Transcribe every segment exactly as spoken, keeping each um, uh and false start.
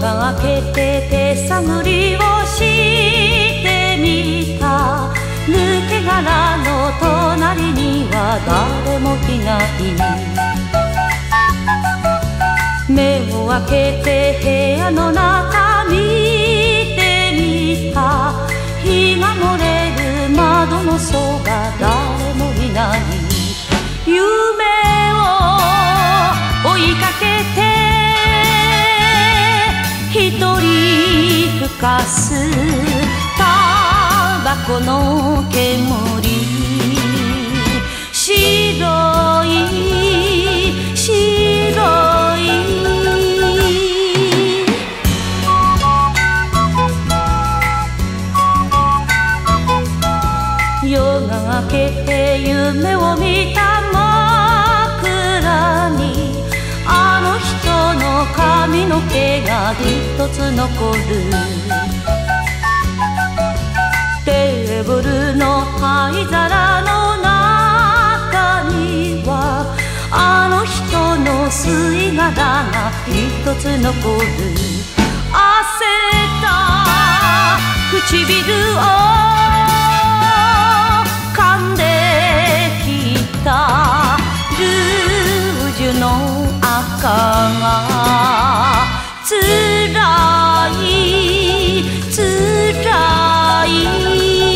が明けて手探りをしてみた。抜け殻の隣には誰もいない。目を開けて部屋の中見てみた。日が漏れる窓のそば誰もいない。夢を追いかけて一人ふかすタバコの煙。白い白い夜が明けて夢を見た枕にあの人の髪の毛が一つ残る。テーブルの灰皿の中にはあの人の吸い殻が一つ残る。焦った唇を噛んできたルージュの赤がつらいつらい。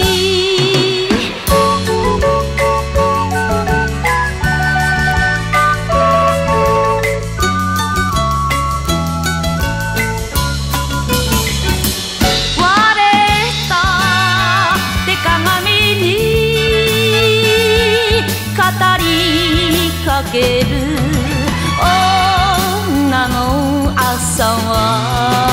かける女の朝は